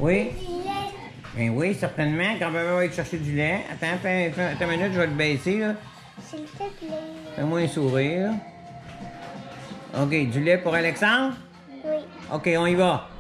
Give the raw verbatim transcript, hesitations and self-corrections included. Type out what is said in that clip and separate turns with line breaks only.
Oui?
Du lait.
Ben oui, certainement. Quand papa va aller te chercher du lait. Attends, fais, fais, attends une minute, je vais le baisser, là.
S'il te plaît.
Fais-moi un sourire. OK, du lait pour Alexandre?
Oui.
OK, on y va.